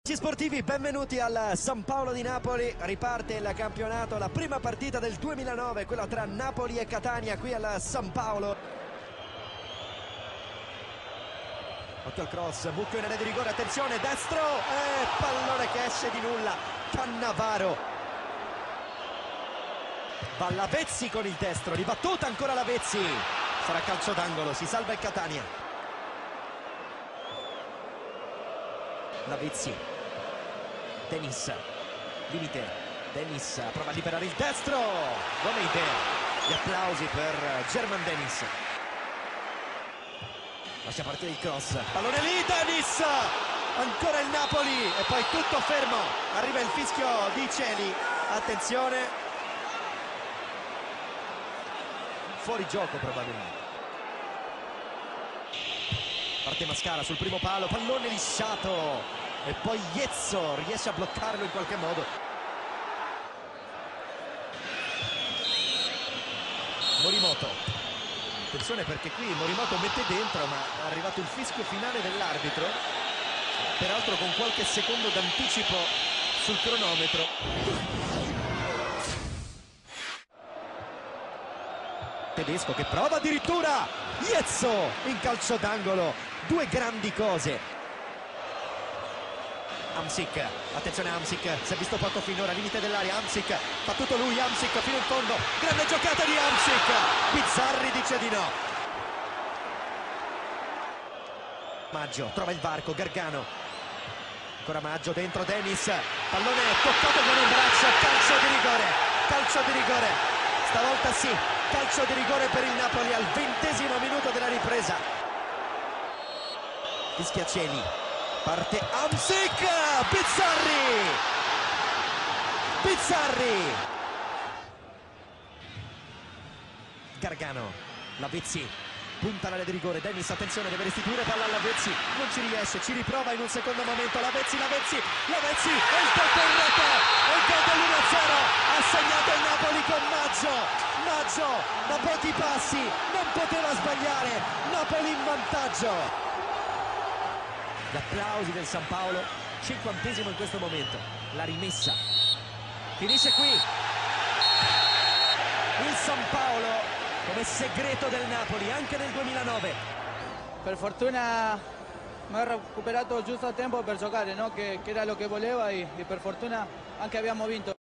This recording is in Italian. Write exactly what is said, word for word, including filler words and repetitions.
Sportivi, benvenuti al San Paolo di Napoli. Riparte il campionato, la prima partita del duemilanove, quella tra Napoli e Catania qui al San Paolo. Occhio al cross, Mucchio in area di rigore, attenzione, destro, e pallone che esce di nulla. Cannavaro va Lavezzi con il destro, ribattuta ancora Lavezzi, sarà calcio d'angolo, si salva il Catania. Lavezzi, Denis, limite, Denis prova a liberare il destro, buona idea, gli applausi per German Denis. Lascia partire il cross, pallone lì, Denis, ancora il Napoli e poi tutto fermo, arriva il fischio di Celi, attenzione, fuori gioco probabilmente. Parte Mascara sul primo palo, pallone lisciato e poi Iezzo riesce a bloccarlo in qualche modo. Morimoto, attenzione perché qui Morimoto mette dentro, ma è arrivato il fischio finale dell'arbitro, peraltro con qualche secondo d'anticipo sul cronometro. Tedesco che prova addirittura, Iezzo in calcio d'angolo, due grandi cose. Hamsik, attenzione a Hamsik, si è visto poco finora, limite dell'area, Hamsik, fa tutto lui, Hamsik fino in fondo, grande giocata di Hamsik, Bizzarri dice di no. Maggio, trova il varco, Gargano, ancora Maggio, dentro Denis, pallone toccato con un braccio, calcio di rigore, calcio di rigore, stavolta sì, calcio di rigore per il Napoli al ventesimo minuto della ripresa. Fischia Celi, parte Hamsik, Bizzarri, Bizzarri, Gargano, Lavezzi, punta l'area di rigore, Denis, attenzione, deve restituire palla a Lavezzi, non ci riesce, ci riprova in un secondo momento, Lavezzi, Lavezzi, Lavezzi, e il colpo in rete, e il gol dell'uno a zero, ha segnato il Napoli con Maggio, Maggio da pochi passi, non poteva sbagliare, Napoli in vantaggio. Gli applausi del San Paolo, cinquantesimo in questo momento, la rimessa, finisce qui, il San Paolo come segreto del Napoli anche nel duemilanove. Per fortuna mi ho recuperato giusto a tempo per giocare, no? che, che era lo che volevo e, e per fortuna anche abbiamo vinto.